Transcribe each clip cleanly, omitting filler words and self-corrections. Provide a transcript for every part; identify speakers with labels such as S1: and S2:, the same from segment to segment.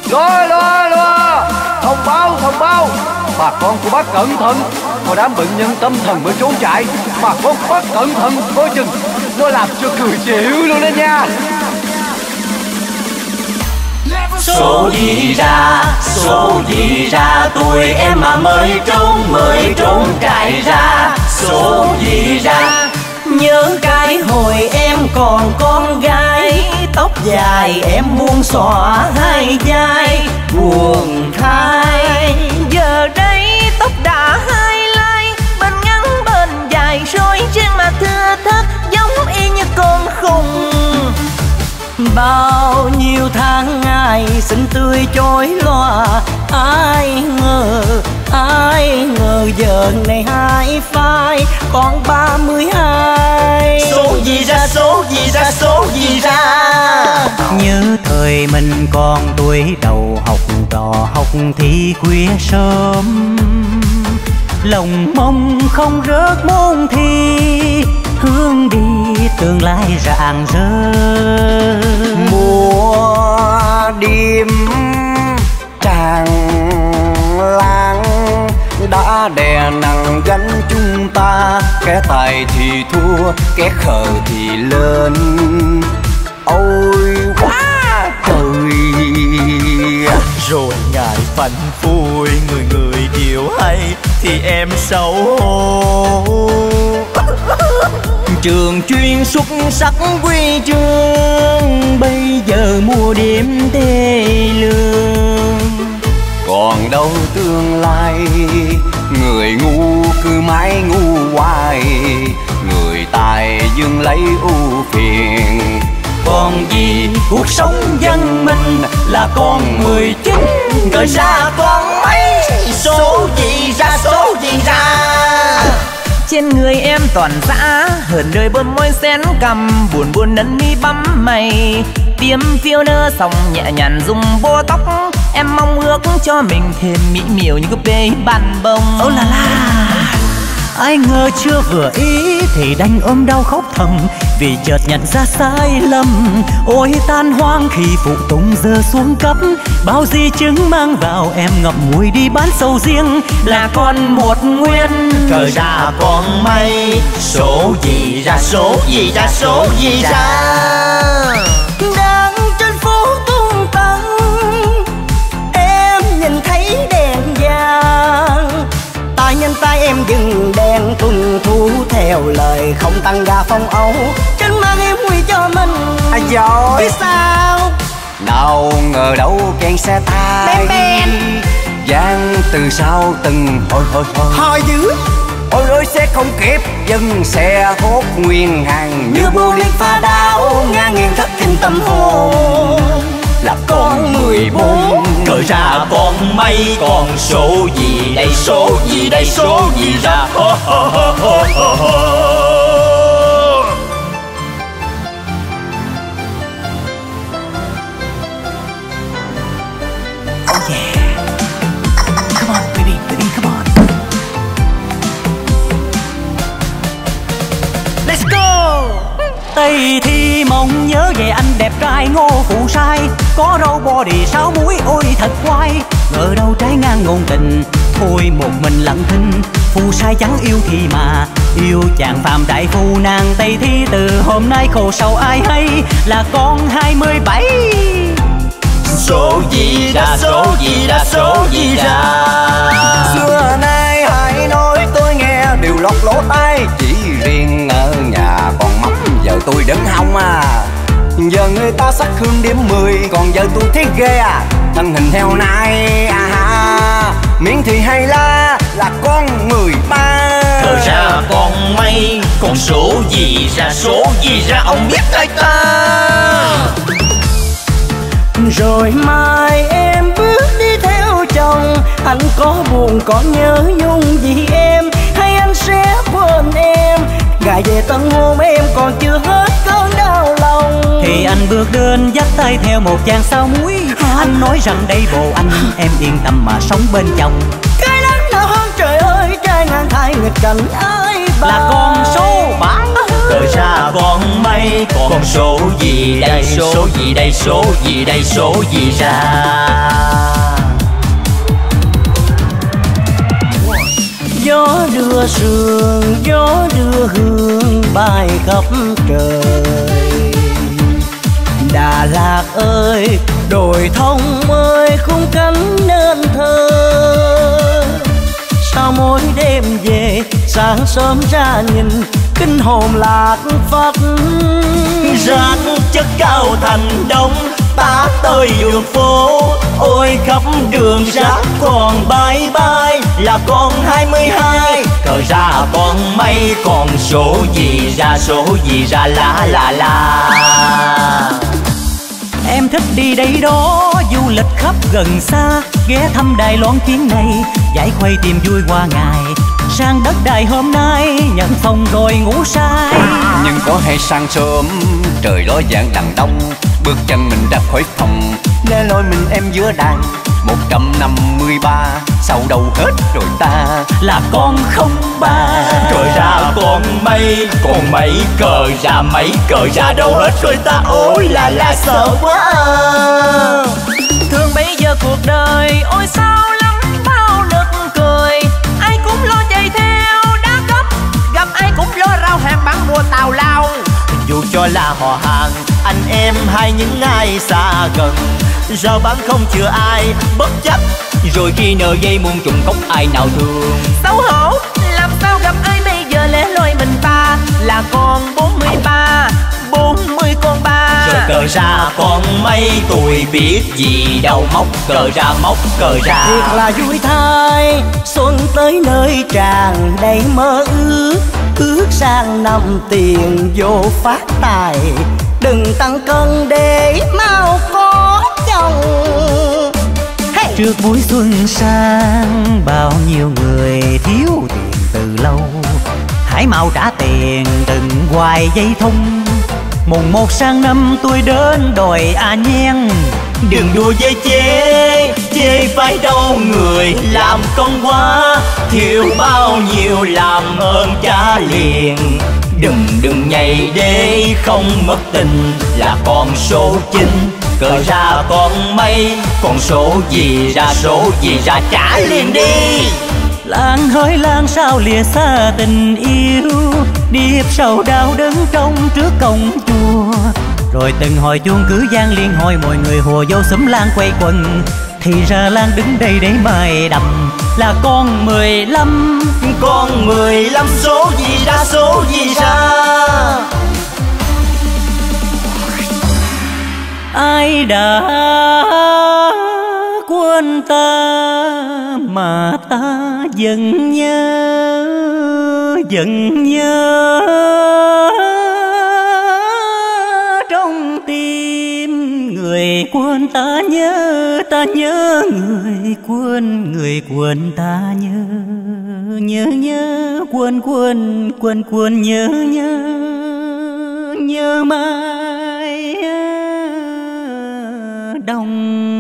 S1: Loa, thông báo. Bà con của bác cẩn thận, có đám bệnh nhân tâm thần mới trốn chạy. Bà con của bác cẩn thận, coi chừng nó làm cho cười chịu luôn đó nha.
S2: Số gì ra, tụi em mà mới trốn trại ra. Số gì ra, nhớ cái hồi em còn con gái, tóc dài em buông xõa hai vai buồn thay.
S3: Giờ đây tóc đã highlight, bên ngắn bên dài rồi trên mặt thưa thớt giống y như con khùng.
S2: Bao nhiêu tháng ngày xinh tươi chói lòa, ai ngờ giờ này hai phai còn 32. Số gì ra, nhớ thời mình còn tuổi đầu học trò học thi khuya sớm, lòng mong không rớt môn thi, hướng đi tương lai rạng rỡ. Mùa đêm tràng lang đã đè nặng gánh chúng ta, kẻ tài thì thua, kẻ khờ thì lên. Ôi quá trời.
S4: Rồi ngày phanh phui, người điều hay thì em xấu hổ.
S2: Trường chuyên xuất sắc huy chương, bây giờ mua điểm thê lương. Còn đâu tương lai, người ngu cứ mãi ngu hoài, người tài dương lấy ưu phiền. Còn gì cuộc sống dân mình là con 19, gợi ra con mấy. Số gì ra,
S3: trên người em toàn dã, hờn đời bơm môi xén cằm, buồn nấn mi bắm mày. Tiêm filler xong nhẹ nhàng dùng bô tóc, em mong ước cho mình thêm mỹ miều như cúp bê bàn bông.
S2: Ô là la, ai ngờ chưa vừa ý thì đành ôm đau khóc thầm, vì chợt nhận ra sai lầm. Ôi tan hoang khi phụ tùng giờ xuống cấp, bao di chứng mang vào em ngậm ngùi đi bán sầu riêng, là con một nguyên cờ ra con mây. Số gì ra, đang trên phố tung tăng, em nhìn thấy đèn vàng, tay nhân tay em dừng đèn tuân thủ theo lời không tăng ga phong ấu. Tránh mang em quy cho mình rồi biết sao, đâu ngờ đâu kẹn xe tay giang từ sau từng hồi dữ. Ôi ơi xe không kịp dừng, xe hốt nguyên hàng như bô liên pha đao, ngang nghiêng thất kinh tâm hồn. Là con 14 cởi ra con mây, còn số gì đây, số gì ra. Oh yeah, come on baby, come on, let's go. Tây thi mong nhớ về anh đẹp trai Ngô Phụ Sai, có râu body 6 múi ôi thật quay. Ngờ đâu trái ngang ngôn tình, thôi một mình lặng thinh. Phụ Sai chẳng yêu thì mà yêu chàng phàm đại phu, nàng Tây thi từ hôm nay khổ sầu ai hay, là con 27. Số gì ra, xưa nay hãy nói tôi nghe đều lọt lỗ tai, chỉ riêng ở nhà còn mắm giờ tôi đứng hông à. Giờ người ta sắc hương điểm 10, còn giờ tôi thấy ghê à. Thân hình theo nay à, miệng thì hay là con 13.
S4: Thời ra con mây, còn số gì ra ông biết tay ta.
S2: Rồi mai em bước đi theo chồng, anh có buồn có nhớ nhung gì em, hay anh sẽ quên em. Gài về tân hôn em còn chưa hết cơn đau lòng, thì anh bước đến dắt tay theo một chàng sao muối. Anh nói rằng đây bồ anh, em yên tâm mà sống bên chồng. Cái nắng nào hơn trời ơi, trai ngang thai nghịch cảnh ai bằng, là con số 7.
S4: cờ ra con mây, con số gì đây, số gì đây, số gì đây, số gì ra.
S2: Gió đưa sương, gió đưa hương bay khắp trời. Đà Lạt ơi, đồi thông ơi, khung cánh nên thơ. Sao mỗi đêm về, sáng sớm ra nhìn, kinh hồn lạc Phật.
S4: Rác chất cao thành đông, ta tới đường phố, ôi khắp đường rác còn bye bye. Là con 22, cờ ra con mây, còn số gì ra, số gì ra la la la.
S2: Em thích đi đây đó, du lịch khắp gần xa, ghé thăm Đài Loan chuyến này, giải khuây tìm vui qua ngày. Sang đất Đài hôm nay, nhận phòng rồi ngủ say.
S1: Nhưng có hay sang sớm, trời đó dạng đằng đông, bước chân mình ra khỏi phòng, lẻ loi mình em giữa đàn 153, sau đâu hết rồi ta
S2: là con 03.
S4: Cờ ra con mây, còn mấy cờ ra, mấy cờ ra đâu hết rồi ta, ôi là sợ quá.
S3: Thương bây giờ cuộc đời, ôi sao lắm bao nực cười. Ai cũng lo chạy theo đá cấp, gặp ai cũng lo rau hàng bán mùa tào lao.
S4: Dù cho là họ hàng, anh em hay những ai xa gần, rau bán không chừa ai bất chấp, rồi khi nợ dây muôn trùng khóc ai nào thương.
S3: Xấu hổ, làm sao gặp ai bây giờ lẻ loi mình ta, là con 43, 40 con ba.
S4: Rồi cờ ra con mây, tôi biết gì đâu, móc cờ ra, móc cờ ra.
S2: Thiệt là vui thay, xuân tới nơi tràn đầy mơ ước, ước sang năm tiền vô phát tài. Đừng tăng cân để mau có chồng. Hey! Trước buổi xuân sang, bao nhiêu người thiếu tiền từ lâu, hãy mau trả tiền đừng hoài dây thun. Mùng 1 sang năm tôi đến đòi nhen.
S4: Đừng đùa với chê phải đâu, người làm công quá, thiếu bao nhiêu làm ơn trả liền. Đừng nhảy để không mất tình, là con số 9, cờ ra con mây, con số gì ra, số gì ra trả liền đi.
S2: Làng hỡi làng sao lìa xa tình yêu, điệp sầu đau đứng trong trước cổng chùa. Rồi từng hồi chuông cứ vang liên hồi, mọi người hùa vô xúm lan quay quần. Thì ra Lan đứng đây để mài đầm, là con 15.
S4: Con 15 số gì ra, số gì ra.
S2: Ai đã quên ta mà ta vẫn nhớ, vẫn nhớ trong tim. Người quên ta nhớ, ta nhớ người quên, người quên ta nhớ. Nhớ nhớ quên quên, quên quên nhớ nhớ, nhớ mai đông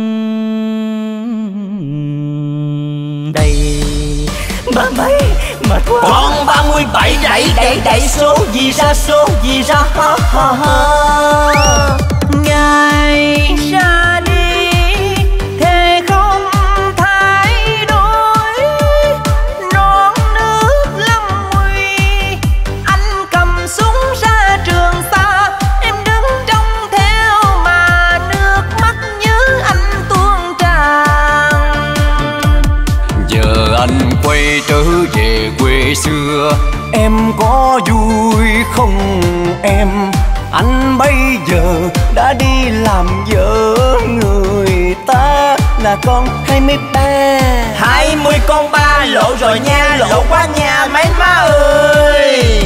S2: đầy. Ba mấy mệt quá.
S4: Con 37 đẩy số gì ra, số gì ra, ha ha ha.
S3: Ngày ra đi thề không thay đổi, non nước lâm nguy. Anh cầm súng ra Trường Sa, em đứng trông theo mà nước mắt nhớ anh tuôn tràn.
S1: giờ anh quay trở về quê xưa, em có vui không em? Anh bây giờ đã đi làm vợ người ta, là con 23.
S4: 20 con ba lộ rồi nha, lộ quá nha mấy má ơi.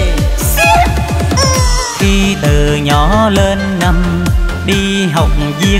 S2: Khi từ nhỏ lên năm đi học viết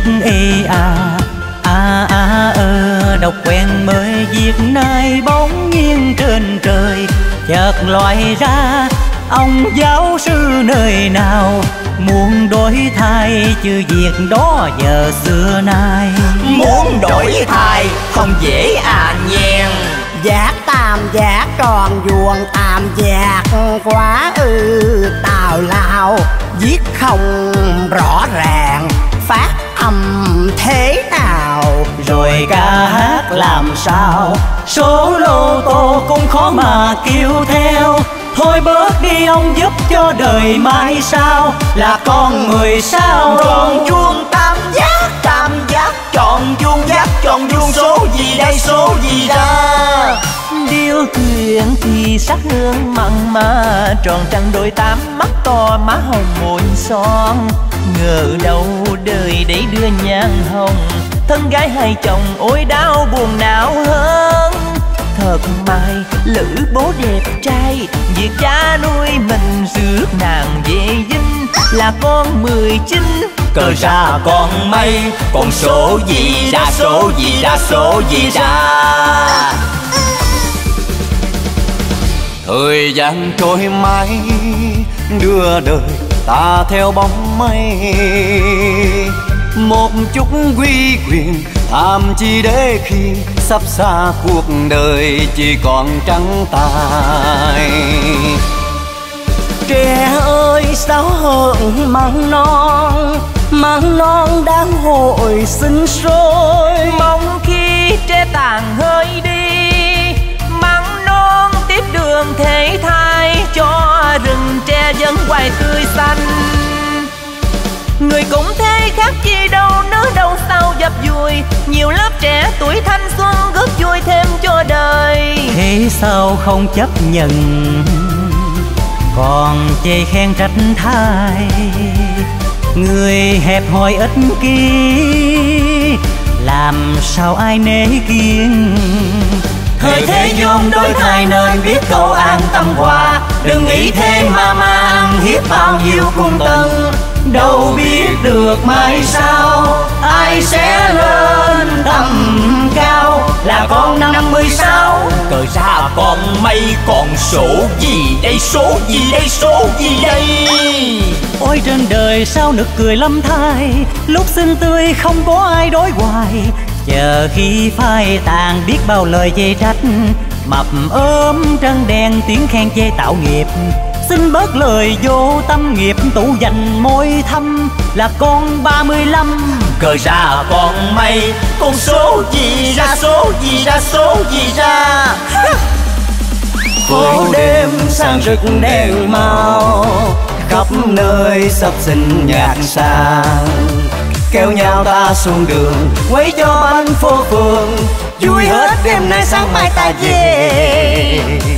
S2: đọc quen mới viết nay bỗng nhiên trên trời. Chợt loại ra ông giáo sư nơi nào, muốn đổi thay chứ việc đó giờ xưa nay.
S4: Muốn đổi thay không dễ à nhen,
S2: giác tròn vuông tam giác quá tào lao viết không rõ ràng phát âm thế nào
S4: rồi ca hát làm sao số lô tô cũng khó mà kêu theo. Thôi bớt đi ông giúp cho đời mai sau là con người sao tròn vuông tam giác tròn vuông số gì đây số gì ra.
S3: Điêu thuyền thì sắc hương mặn mà tròn trăng đôi tám mắt to má hồng môi son. Ngờ đâu đời để đưa nhan hồng thân gái hai chồng ôi đau buồn não hơn. Thật may lữ bố đẹp trai việc cha nuôi mình rước nàng về dinh là con 19.
S4: Cờ ra con mây con số gì ra số gì ra số gì ra.
S1: Thời gian trôi mãi đưa đời ta theo bóng mây. Một chút uy quyền tham chi để khi sắp xa cuộc đời chỉ còn trắng tay.
S2: Trẻ ơi sao hờn măng non đang hồi sinh sôi.
S3: Mong khi trẻ tàn hơi đi măng non tiếp đường thế thai cho rừng tre vẫn hoài tươi xanh. Người cũng thế khác chi đâu nỡ đâu sao dập dùi nhiều lớp trẻ tuổi thanh xuân góp vui thêm cho đời.
S4: Thế sao không chấp nhận còn chê khen trách thai người hẹp hòi ích kỷ làm sao ai nể kiêng. Thời thế nhôm đôi thai nên biết câu an tâm hòa đừng nghĩ thế mà ăn hiếp bao nhiêu cung tân. Đâu biết được mai sau ai sẽ lên tầm cao là con 56. Cờ ra con mây còn số gì đây số gì đây số gì đây. Ôi trên đời sao nực cười lâm thai lúc xinh tươi không có ai đối hoài. Chờ khi phai tàn biết bao lời chê trách mập ốm trân đen tiếng khen chê tạo nghiệp. Xin bớt lời vô tâm nghiệp tủ dành môi thăm là con 35. Cờ ra con mây con số gì ra số gì ra số gì ra.
S2: Phố đêm sang rực đèn màu khắp nơi sắp sinh nhạc sang. Kéo nhau ta xuống đường quấy cho bánh phố phường vui hết đêm nay sáng mai ta về.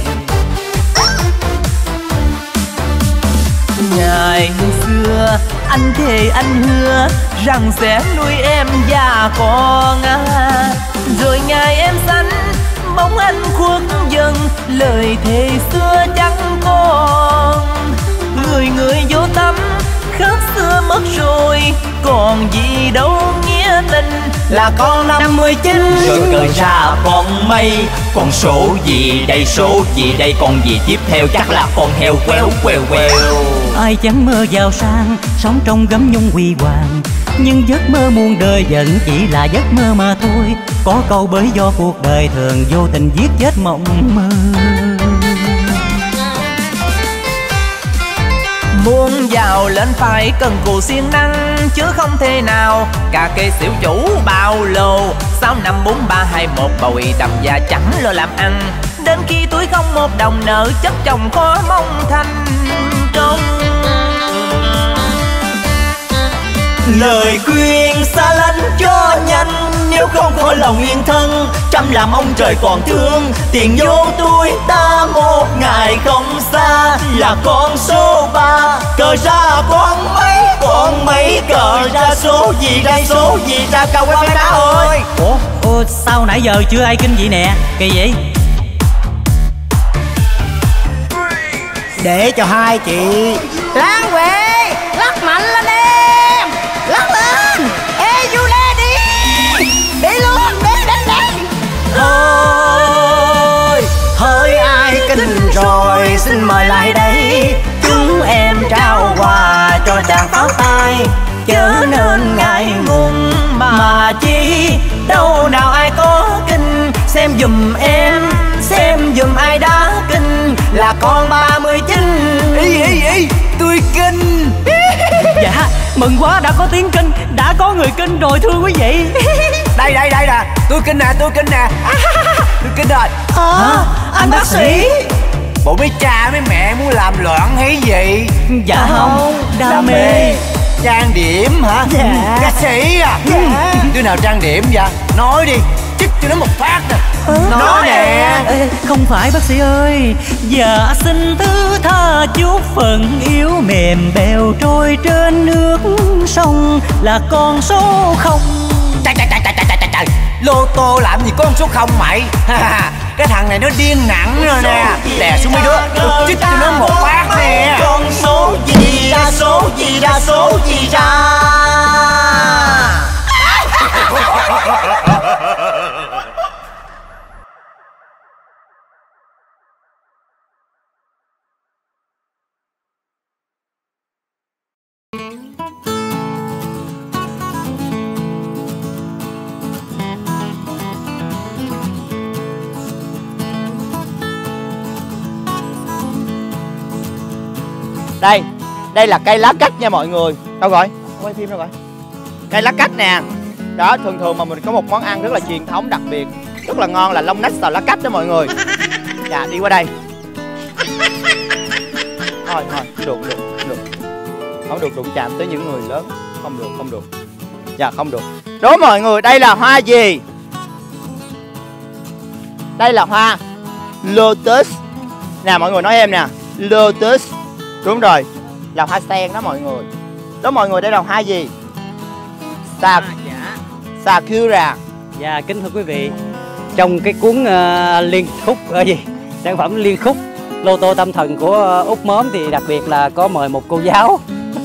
S3: Ngày xưa anh thề anh hứa rằng sẽ nuôi em và con rồi ngày em sanh bóng anh khuất dần lời thề xưa chẳng còn. Người vô tâm khớp xưa mất rồi còn gì đâu nghĩa tình
S2: là con 59.
S4: Rồi cờ ra con mây con số gì đây số gì đây con gì tiếp theo chắc là con heo queo queo queo. Ai chẳng mơ giàu sang sống trong gấm nhung huy hoàng nhưng giấc mơ muôn đời vẫn chỉ là giấc mơ mà thôi. Có câu bởi do cuộc đời thường vô tình giết chết mộng mơ.
S3: Muốn giàu lên phải cần cù siêng năng chứ không thể nào cả cây xỉu chủ bao lô 6 5 4 3 2 1 bội đầm và chẳng lo làm ăn đến khi túi không một đồng nợ chất chồng khó mong thành công.
S4: Lời khuyên xa lánh cho nhanh nếu không khỏi lòng yên thân trăm làm ông trời còn thương. Tiền vô túi ta một ngày không xa là con số 3. Cờ ra con mấy cờ ra số gì đây số gì ra cao quay đá ơi. Ủa sao nãy giờ chưa ai kinh vậy nè kỳ vậy.
S2: Để cho hai chị Lan Huệ lắc mạnh lên em lắc lên. Ê du lê đi luôn đi.
S4: Thôi hỡi ai kinh rồi xin mời lại đây chúng em trao quà cho chàng pháo tay chớ nên ngại ngùng mà chi đâu nào ai có kinh xem giùm em
S2: xem giùm ai đá kinh là con 39.
S1: Ý tôi kinh.
S5: Dạ mừng quá, đã có tiếng kinh, đã có người kinh rồi thưa quý vị.
S1: Đây nè, tôi kinh nè. Tôi kinh rồi.
S2: Anh bác sĩ.
S1: Bộ mấy cha mấy mẹ muốn làm loạn hay gì?
S5: Dạ không, đam mê.
S1: Trang điểm hả?
S2: Dạ.
S1: Ca sĩ à?
S2: Dạ.
S1: Đứa nào trang điểm vậy? Nói đi, chích cho nó một phát nè. Nói nè.
S5: Không phải bác sĩ ơi, dạ xin thứ tha chút phần yếu mềm bèo trôi trên nước sông là con số không.
S1: Trời, lô tô làm gì con số không mày? Cái thằng này nó điên nặng rồi nè. Đè xuống mấy đứa, tôi chích cho nó một phát nè.
S4: Con số gì ra, số gì ra, số gì ra. Đây là cây lá cách nha mọi người. Đâu rồi? Quay phim đâu rồi? Cây lá cách nè. Đó, thường mà mình có một món ăn rất là truyền thống đặc biệt, rất là ngon là long nách xào lá cách đó mọi người. Dạ, đi qua đây. Thôi, được. Không được đụng chạm tới những người lớn. Không được. Dạ, không được. Đúng mọi người, đây là hoa gì? Đây là hoa lotus. Nè mọi người nói em nè, lotus. Đúng rồi, là hoa sen đó mọi người. Đó mọi người, đây là hoa gì? Sakura.
S5: Dạ kính thưa quý vị, trong cái cuốn liên khúc sản phẩm liên khúc Lô tô tâm thần của Út Móm thì đặc biệt là có mời một cô giáo.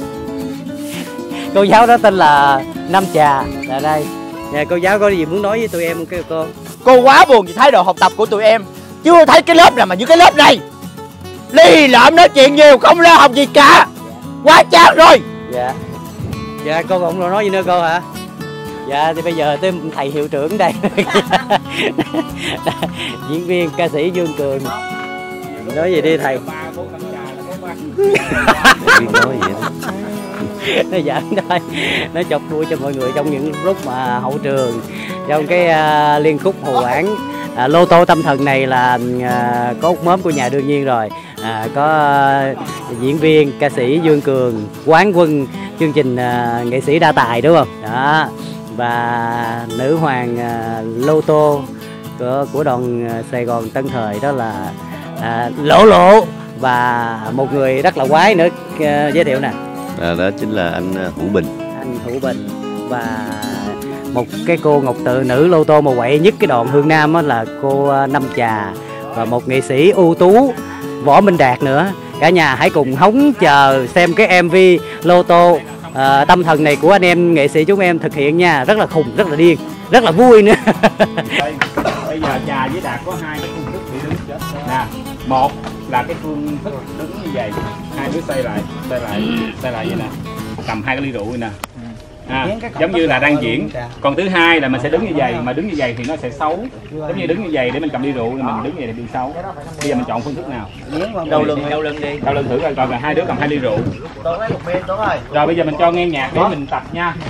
S5: Cô giáo đó tên là Nam Trà là đây. Dạ, cô giáo có gì muốn nói với tụi em không cô?
S4: Cô quá buồn vì thái độ học tập của tụi em. Chưa thấy cái lớp nào mà như cái lớp này. Ly lợm nói chuyện nhiều, không lo học gì cả. Quá chán rồi.
S5: Dạ cô không nói gì nữa cô hả? Dạ thì bây giờ tới thầy hiệu trưởng đây. Diễn viên ca sĩ Dương Cường. Nói gì đi thầy? Nói gì đó. Nó giỡn thôi, nó chọc đuôi cho mọi người trong những lúc mà hậu trường, trong cái liên khúc hồ bản Lô tô tâm thần này là có Út Móm của nhà đương nhiên rồi, có diễn viên ca sĩ Dương Cường, quán quân chương trình nghệ sĩ đa tài đúng không đó, và nữ hoàng lô tô của đoàn Sài Gòn Tân Thời đó là Lộ Lộ, và một người rất là quái nữa, giới thiệu nè.
S6: Đó chính là anh Hữu Bình.
S5: Anh Hữu Bình, và một cái cô ngọc tự nữ lô tô mà quậy nhất cái đoàn Hương Nam đó là cô Nam Trà, và một nghệ sĩ ưu tú Võ Minh Đạt nữa. Cả nhà hãy cùng hóng chờ xem cái MV lô tô tâm thần này của anh em nghệ sĩ chúng em thực hiện nha. Rất là khùng, rất là điên, rất là vui nữa.
S7: Bây giờ Trà với Đạt có hai cái phương thức để đứng chết nè. Một là cái phương thức đứng như vậy, hai đứa xoay lại vậy nè, cầm hai cái ly rượu vậy nè, giống như là đang diễn. Còn thứ hai là mình sẽ đứng như vậy, mà đứng như vậy thì nó sẽ xấu, giống như đứng như vậy để mình cầm ly rượu, thì mình đứng như vậy để bị xấu. Bây giờ mình chọn phương thức nào?
S4: Đầu lưng đi.
S7: Đầu lưng thử coi, hai đứa cầm hai ly rượu. Rồi bây giờ mình cho nghe nhạc để mình tập nha.